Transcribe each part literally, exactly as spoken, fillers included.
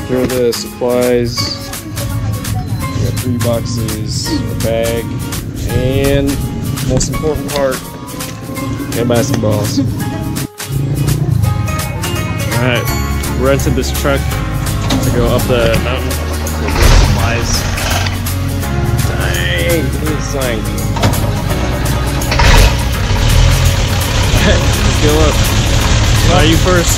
Here are the supplies. We got three boxes, a bag, and most important part, and basketballs. Alright, rented this truck to go up the mountain with the supplies. Dang, look at this thing. Let's go up. Why are you first?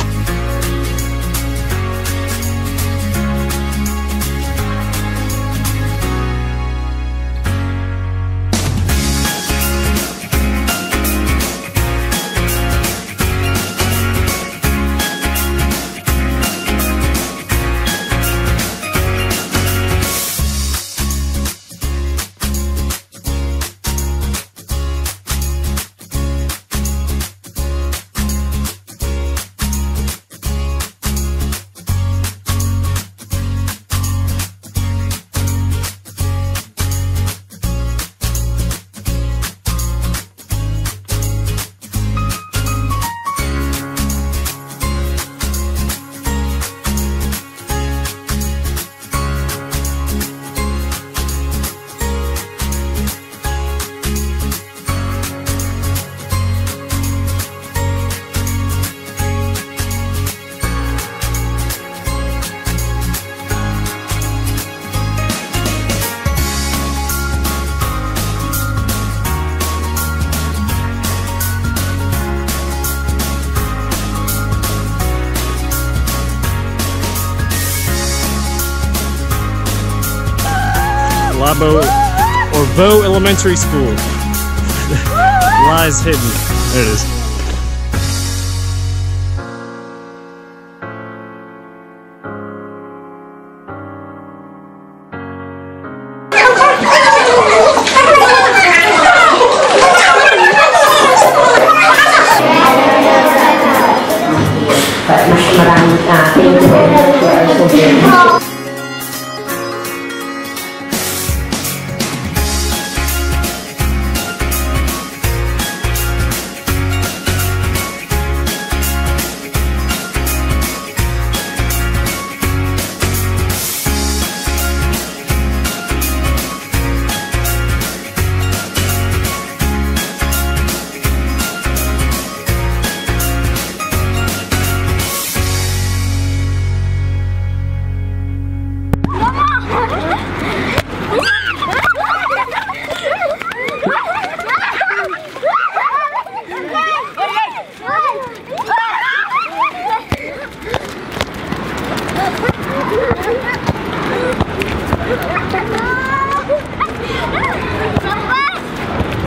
Labo or Vaux Elementary School lies hidden. There it is. Maraming